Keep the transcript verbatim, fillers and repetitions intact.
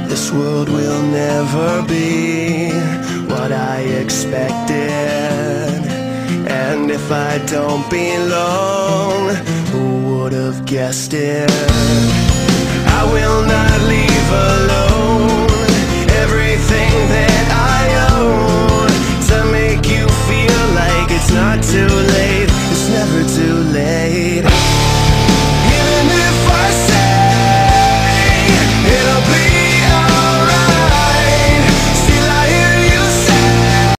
This world will never be what I expected, and if I don't belong, who would have guessed it? I will not leave alone everything that I own to make you feel like it's not too late. It's never too late.